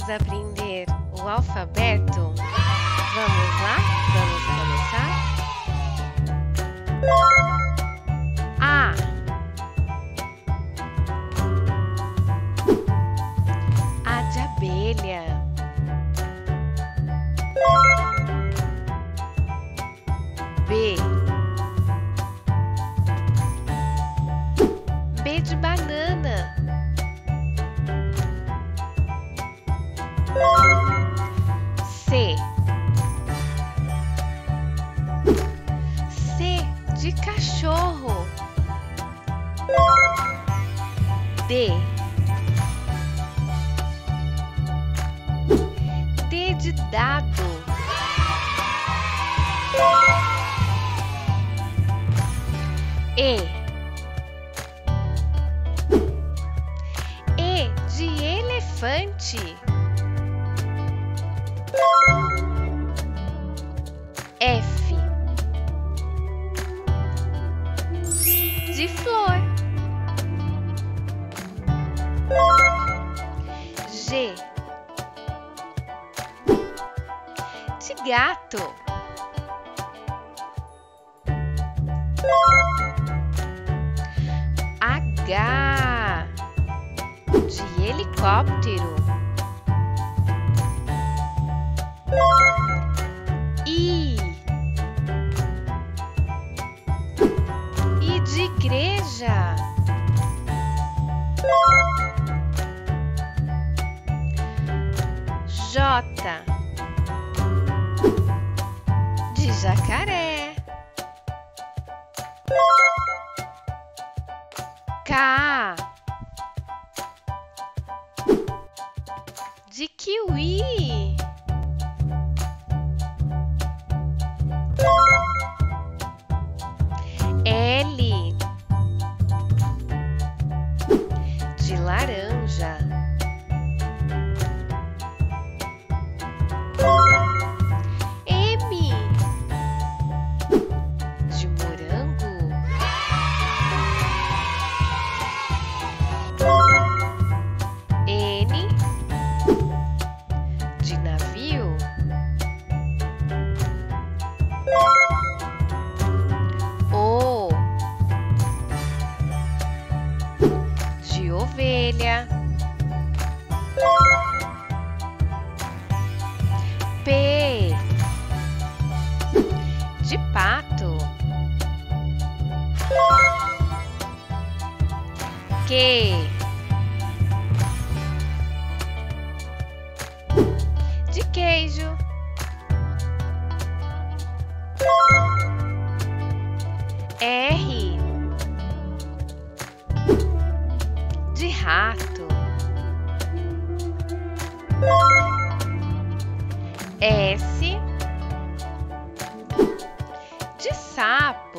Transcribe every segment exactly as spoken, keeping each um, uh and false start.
Vamos aprender o alfabeto? Vamos lá? Vamos começar? A. A de abelha. B. B de banana. C. C de cachorro. D. D de dado. E. E de elefante. F. De flor. G. De gato. H. De helicóptero. I. I de igreja. J. De jacaré. K. De kiwi. L. De laranja. M. De morango. N. De navio. O. De ovelha. P. De pato. Q. De queijo. R. De rato. S. De sapo.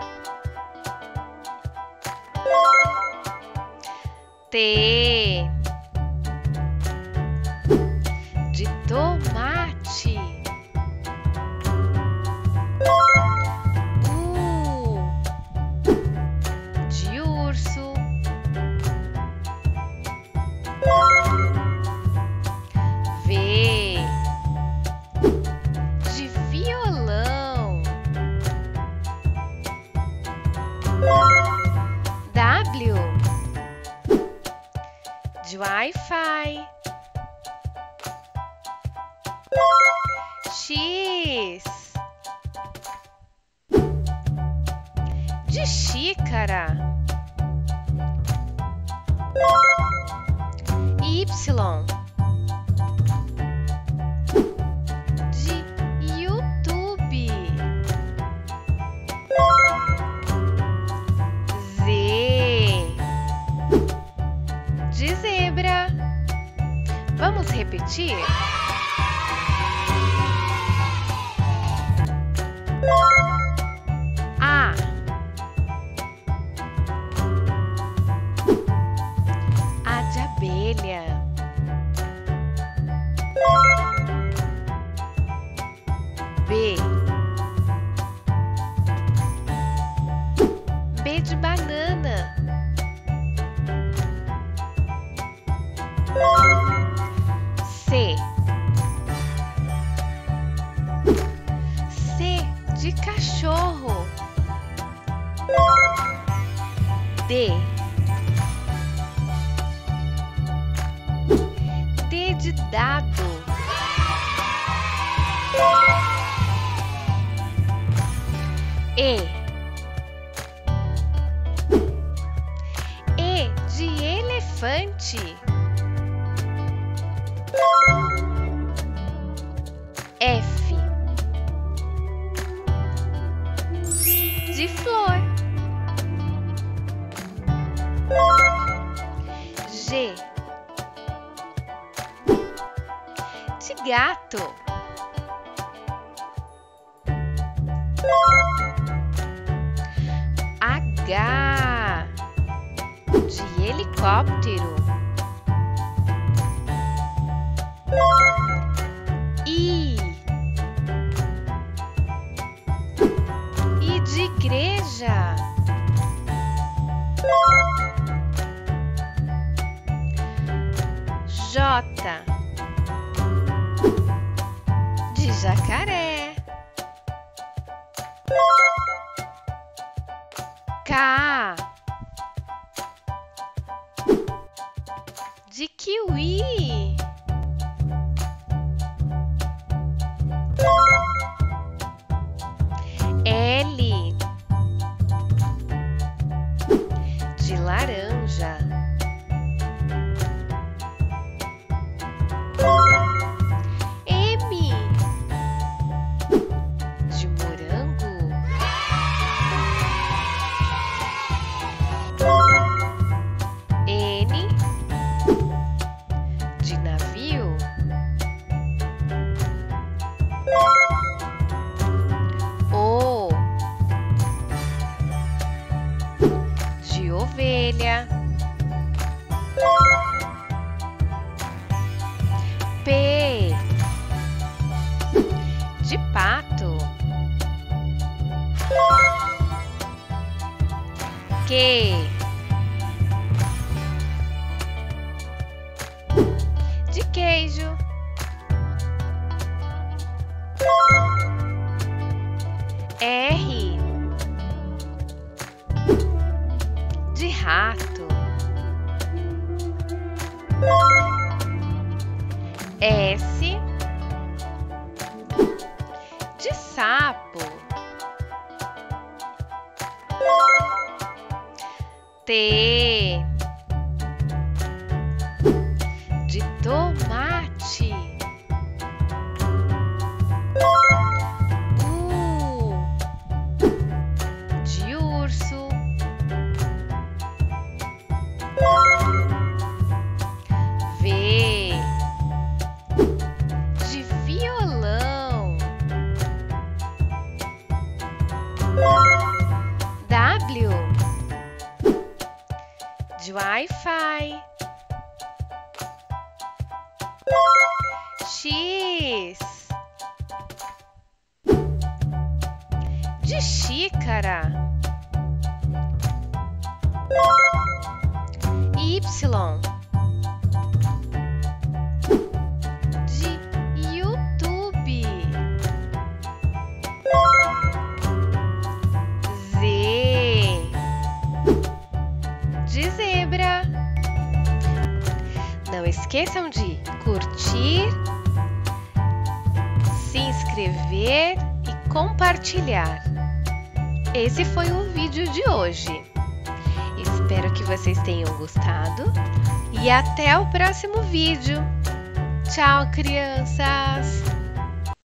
T. De tomate. U. De urso. V. De violão. W. De Wi-Fi. X. De xícara. Y. De YouTube. Z. De zebra. Vamos repetir? A. A de abelha. B. B de banana. C. D. D de dado. E. E de elefante. F. De flor. G. De gato. H. De helicóptero. I. I de igreja. J. De jacaré. K. De kiwi. L. De laranja. M. De morango. N. De navio. O. De ovelha. P. De pato. Q. De queijo. R. De rato. S. De sapo. T. De tomate. U. De urso. V. De violão. W. De Wi-Fi. X. De xícara. Y. De YouTube. Z. De zebra. Não esqueçam de curtir, se inscrever e compartilhar. Esse foi o vídeo de hoje. Espero que vocês tenham gostado e até o próximo vídeo. Tchau, crianças!